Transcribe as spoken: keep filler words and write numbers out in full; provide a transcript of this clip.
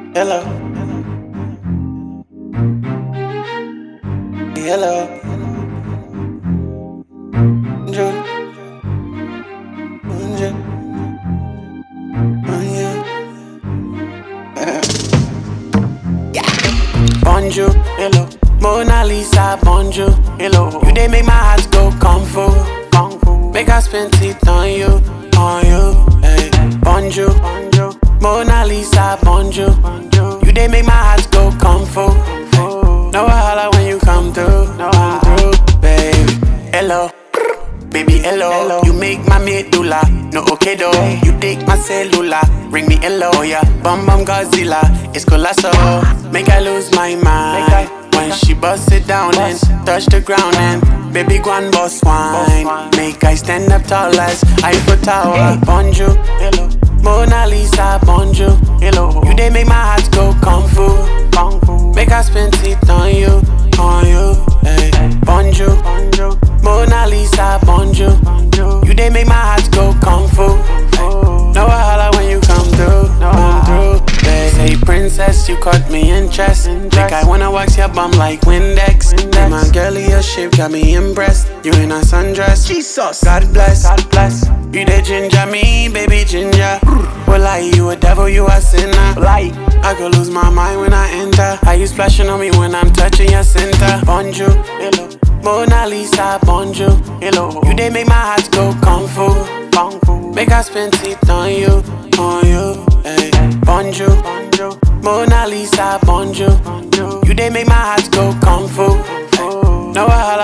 Hello. Hello. Bonjour. Bonjour. Oh, yeah. Bonjour. Hello. Mona Lisa. Bonjour. Hello. You they make my heart go kung fu. Kung fu. Make I spend teeth on you. On you. Hey. Bonjour. Bonjour. Mona Lisa. Bonjour. Bonjour. You they make my heart go kung fu. No wahala when you come through, no come through, baby. Hello, baby, hello. hello. You make my medulla, no okay though. You take my cellular, ring me hello, yeah. Bum bum Godzilla, it's colossal. Make I lose my mind when she bust it down and touch the ground and baby go and bust wine. Make I stand up tall as Eiffel Tower. Bonjour, hello. Mona Lisa, bonjour, hello. You they make my heart go kung fu, kung fu. Make I spend teeth on you, on you, hey. Bonjour, bonjour. Mona Lisa, bonjour, bonjour. You they make my heart go kung fu, hey. No wahala when you come through, no come through, hey. Say princess, you caught me in chest. Think I wanna wax your bum like Windex. Hey, my girlie, your shape got me impressed. You in a sundress, Jesus, God bless, God bless. You the ginger me, baby ginger. Well, I you a devil, you a sinner. Like I could lose my mind when I enter. How you splashing on me when I'm touching your center? Bonjour, hello. Mona Lisa, bonjour, hello. You they make my heart go kung fu, kung fu. Make I spend teeth on you, on you, hey. Bonjour, bonjour. Mona Lisa, bonjour, bonjour. You they make my heart go kung fu, hey. No wahala